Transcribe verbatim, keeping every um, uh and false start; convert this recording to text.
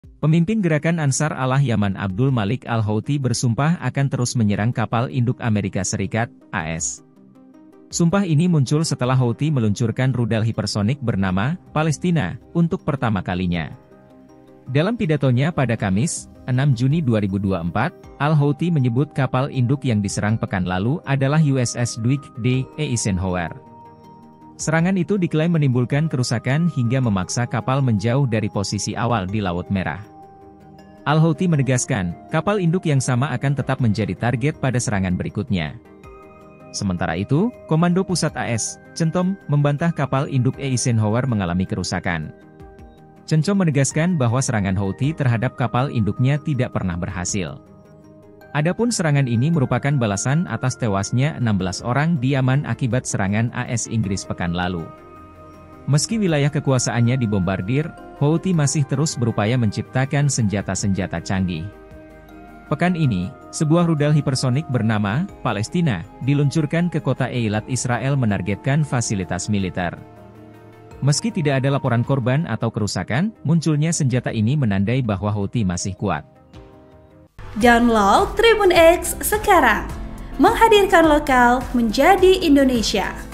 Pemimpin gerakan Ansar Allah Yaman Abdul Malik Al-Houthi bersumpah akan terus menyerang kapal induk Amerika Serikat, A S. Sumpah ini muncul setelah Houthi meluncurkan rudal hipersonik bernama Palestina untuk pertama kalinya. Dalam pidatonya pada Kamis, enam Juni dua ribu dua puluh empat, Al-Houthi menyebut kapal induk yang diserang pekan lalu adalah U S S Dwight D. Eisenhower. Serangan itu diklaim menimbulkan kerusakan hingga memaksa kapal menjauh dari posisi awal di Laut Merah. Al-Houthi menegaskan, kapal induk yang sama akan tetap menjadi target pada serangan berikutnya. Sementara itu, Komando Pusat A S, CENTOM, membantah kapal induk Eisenhower mengalami kerusakan. CENTOM menegaskan bahwa serangan Houthi terhadap kapal induknya tidak pernah berhasil. Adapun serangan ini merupakan balasan atas tewasnya enam belas orang di Yaman akibat serangan A S Inggris pekan lalu. Meski wilayah kekuasaannya dibombardir, Houthi masih terus berupaya menciptakan senjata-senjata canggih. Pekan ini, sebuah rudal hipersonik bernama Palestina diluncurkan ke kota Eilat, Israel menargetkan fasilitas militer. Meski tidak ada laporan korban atau kerusakan, munculnya senjata ini menandai bahwa Houthi masih kuat. Download Tribun X sekarang, menghadirkan lokal menjadi Indonesia.